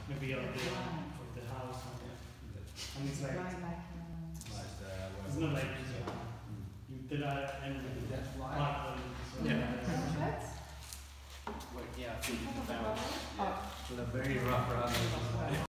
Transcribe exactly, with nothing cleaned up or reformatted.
maybe out there of the house. And it's like, Right, like, um, it's not like you did that and That's why. part of it. So yeah. Well, yeah, I think the balance. Oh. Yeah. Very rough around.